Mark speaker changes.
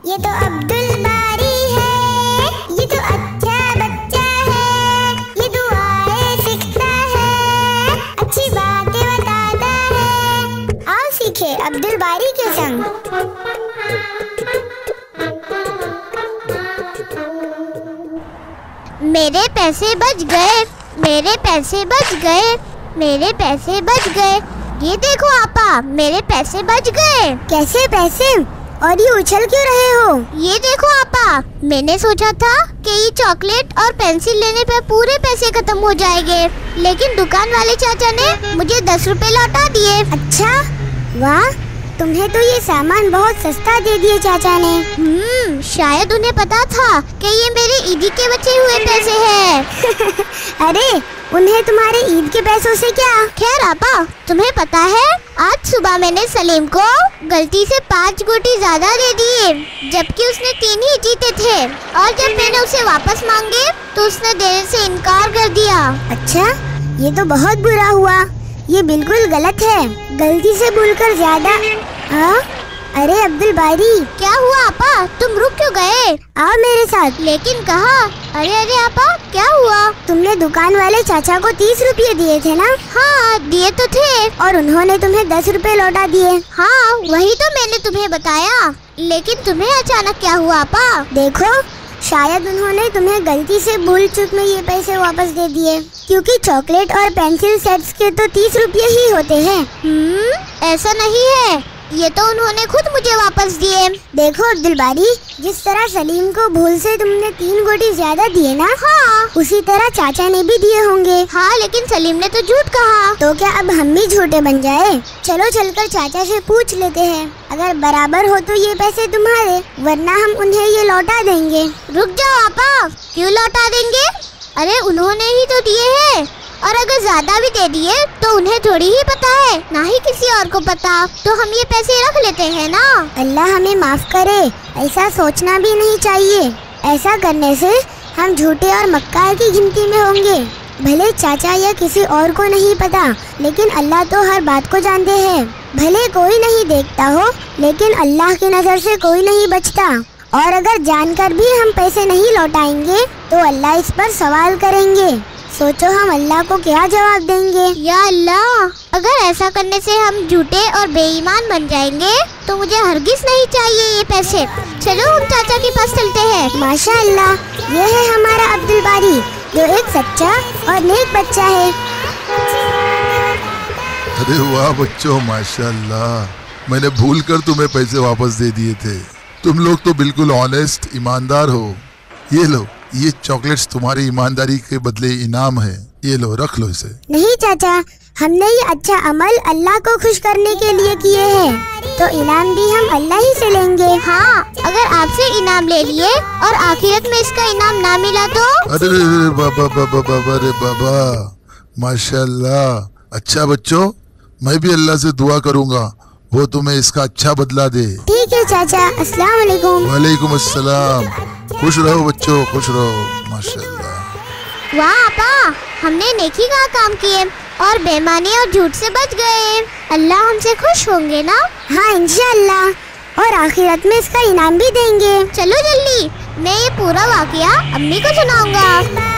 Speaker 1: ये तो अब्दुल बारी है, ये तो अच्छा बच्चा है, ये दुआएं सीखता है, अच्छी बातें बताता है। आओ सीखे अब्दुल बारी के संग।
Speaker 2: मेरे पैसे बच गए, मेरे पैसे बच गए, मेरे पैसे बच गए। ये देखो आपा, मेरे पैसे बच गए।
Speaker 1: कैसे पैसे? और ये उछल क्यों रहे हो?
Speaker 2: ये देखो आपा, मैंने सोचा था कि ये चॉकलेट और पेंसिल लेने पे पूरे पैसे खत्म हो जाएंगे, लेकिन दुकान वाले चाचा ने मुझे 10 रुपए लौटा दिए।
Speaker 1: अच्छा, वाह, तुम्हें तो ये सामान बहुत सस्ता दे दिए चाचा ने।
Speaker 2: शायद उन्हें पता था कि ये मेरे ईदी के बचे हुए पैसे हैं।
Speaker 1: अरे, उन्हें तुम्हारे ईद के पैसों से क्या?
Speaker 2: खैर आपा, तुम्हें पता है आज सुबह मैंने सलीम को गलती से 5 गोटी ज्यादा दे दिए, जबकि उसने 3 ही जीते थे। और जब मैंने उसे वापस मांगे तो उसने देने से इनकार कर दिया।
Speaker 1: अच्छा, ये तो बहुत बुरा हुआ। ये बिल्कुल गलत है, गलती से भूलकर ज्यादा। हाँ? अरे अब्दुल बारी,
Speaker 2: क्या हुआ आपा, तुम रुक क्यों गए?
Speaker 1: आओ मेरे साथ।
Speaker 2: लेकिन कहाँ? अरे अरे आपा, क्या हुआ?
Speaker 1: तुमने दुकान वाले चाचा को 30 रुपये दिए थे ना?
Speaker 2: हाँ, दिए तो थे।
Speaker 1: और उन्होंने तुम्हें 10 रुपए लौटा दिए।
Speaker 2: हाँ, वही तो मैंने तुम्हें बताया। लेकिन तुम्हें अचानक क्या हुआ आपा?
Speaker 1: देखो, शायद उन्होंने तुम्हें गलती से भूल चूक में ये पैसे वापस दे दिए, क्योंकि चॉकलेट और पेंसिल सेट्स के तो 30 रुपये ही होते हैं।
Speaker 2: ऐसा नहीं है, ये तो उन्होंने खुद मुझे वापस दिए।
Speaker 1: देखो अब्दुल बारी, जिस तरह सलीम को भूल से तुमने 3 गोटी ज्यादा दिए ना,
Speaker 2: हाँ,
Speaker 1: उसी तरह चाचा ने भी दिए होंगे।
Speaker 2: हाँ, लेकिन सलीम ने तो झूठ कहा।
Speaker 1: तो क्या अब हम भी झूठे बन जाए? चलो चलकर चाचा से पूछ लेते हैं, अगर बराबर हो तो ये पैसे तुम्हारे, वरना हम उन्हें ये लौटा देंगे।
Speaker 2: रुक जाओ आपा, क्यों लौटा देंगे? अरे उन्होंने ही तो दिए हैं, और अगर ज्यादा भी दे दिए तो उन्हें थोड़ी ही पता है, ना ही किसी और को पता, तो हम ये पैसे रख लेते हैं ना।
Speaker 1: अल्लाह हमें माफ करे, ऐसा सोचना भी नहीं चाहिए। ऐसा करने से हम झूठे और मक्कार की गिनती में होंगे। भले चाचा या किसी और को नहीं पता, लेकिन अल्लाह तो हर बात को जानते हैं। भले कोई नहीं देखता हो, लेकिन अल्लाह की नजर से कोई नहीं बचता। और अगर जानकर भी हम पैसे नहीं लौटाएंगे तो अल्लाह इस पर सवाल करेंगे। सोचो हम अल्लाह को क्या जवाब देंगे।
Speaker 2: या अल्लाह, अगर ऐसा करने से हम झूठे और बेईमान बन जाएंगे तो मुझे हरगिज नहीं चाहिए ये पैसे। चलो हम चाचा के पास चलते हैं।
Speaker 1: माशाअल्लाह, ये है हमारा अब्दुल बारी, जो एक सच्चा और नेक बच्चा है।
Speaker 3: अरे वाह बच्चों, माशाअल्लाह, मैंने भूलकर तुम्हें पैसे वापस दे दिए थे। तुम लोग तो बिल्कुल ऑनेस्ट, ईमानदार हो। ये लो, ये चॉकलेट्स तुम्हारी ईमानदारी के बदले इनाम है। ये लो, रख लो इसे।
Speaker 1: नहीं चाचा, हमने ये अच्छा अमल अल्लाह को खुश करने के लिए किए हैं, तो इनाम भी हम अल्लाह ही से लेंगे।
Speaker 2: हाँ, अगर आपसे इनाम ले लिए और आखिरत में इसका इनाम ना मिला तो?
Speaker 3: अरे बाबा बाबा बाबा रे बाबा, माशाल्लाह। अच्छा बच्चों, मैं भी अल्लाह से दुआ करूँगा वो तुम्हें इसका अच्छा बदला दे।
Speaker 1: ठीक है चाचा, अस्सलाम वालेकुम।
Speaker 3: वालेकुम अस्सलाम। खुश रहो बच्चों, खुश रहो। माशाल्लाह।
Speaker 2: वाह आपा, हमने नेकी का काम किए और बेईमानी और झूठ से बच गए। अल्लाह हमसे खुश होंगे ना?
Speaker 1: हाँ इंशाअल्लाह, और आखिरत में इसका इनाम भी देंगे।
Speaker 2: चलो जल्दी, मैं ये पूरा वाकया अम्मी को सुनाऊंगा।